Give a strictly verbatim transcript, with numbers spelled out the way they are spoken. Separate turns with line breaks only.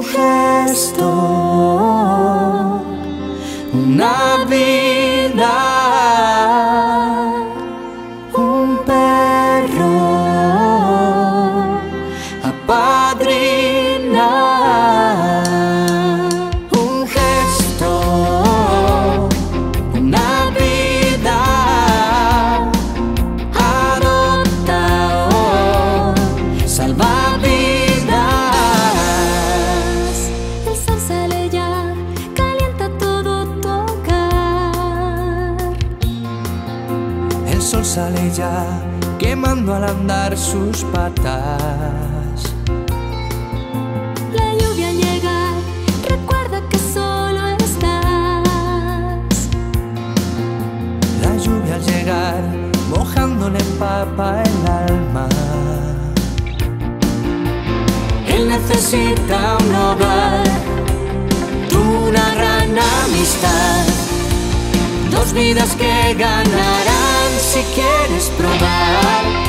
un gesto, una vida, un perro apadrinar, un gesto, una vida, adopta o salva vidas.
El sol sale ya, calienta todo tu hogar.
El sol sale ya, quemando al andar sus patas.
La lluvia al llegar, recuerda que solo estás.
La lluvia al llegar, mojándole empapa el alma. Él necesita un hogar, tú una gran amistad, dos vidas que ganarán si quieres probar.